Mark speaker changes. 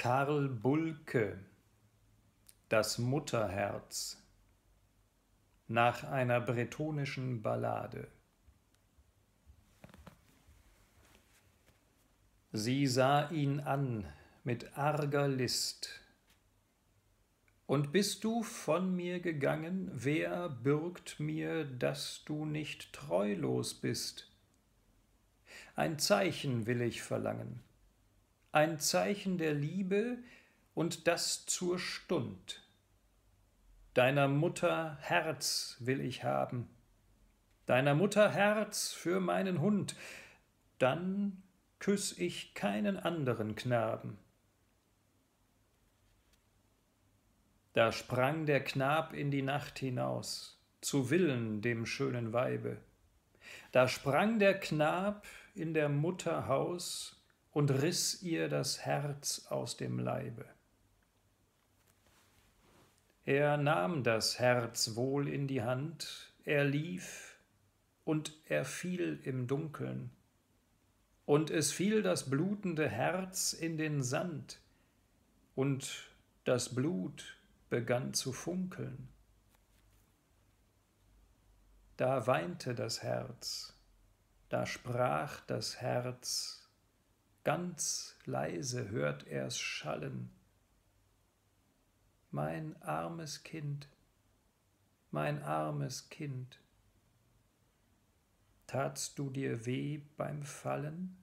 Speaker 1: Karl Bulcke, das Mutterherz, nach einer bretonischen Ballade. Sie sah ihn an mit arger List. Und bist du von mir gegangen, wer bürgt mir, dass du nicht treulos bist? Ein Zeichen will ich verlangen, ein Zeichen der Liebe und das zur Stund. Deiner Mutter Herz will ich haben, deiner Mutter Herz für meinen Hund, dann küss ich keinen anderen Knaben. Da sprang der Knab in die Nacht hinaus, zu Willen dem schönen Weibe. Da sprang der Knab in der Mutter Haus und riss ihr das Herz aus dem Leibe. Er nahm das Herz wohl in die Hand, er lief, und er fiel im Dunkeln. Und es fiel das blutende Herz in den Sand, und das Blut begann zu funkeln. Da weinte das Herz, da sprach das Herz, ganz leise hört er's schallen: Mein armes Kind, mein armes Kind, tatst du dir weh beim Fallen?